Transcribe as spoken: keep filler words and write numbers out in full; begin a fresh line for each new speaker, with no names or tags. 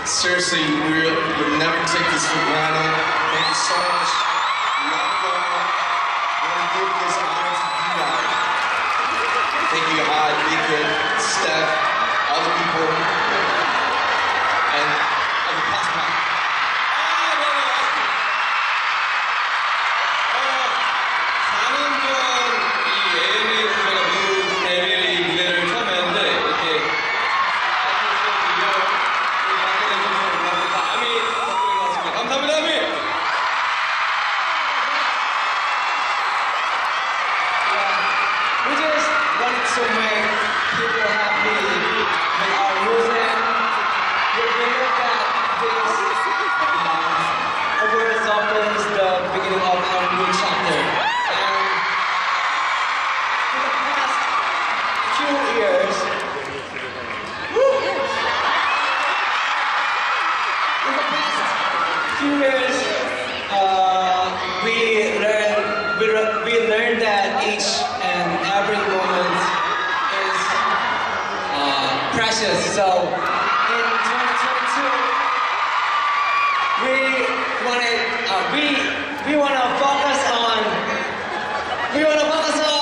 seriously, we would never take this for granted. Thank you so much. Love you all. I want to give this honor to you guys. Thank you, Hyde, Mika, Steph, all the people, and of the past pack.
To make people happy with our music. We believe that this um, awareness opens the beginning of our new chapter. And for the past few years, woo, in the past few years, uh, we learned we, we learned that each and every moment precious. So in twenty twenty-two, we wanted uh, we we want to focus on we want to focus on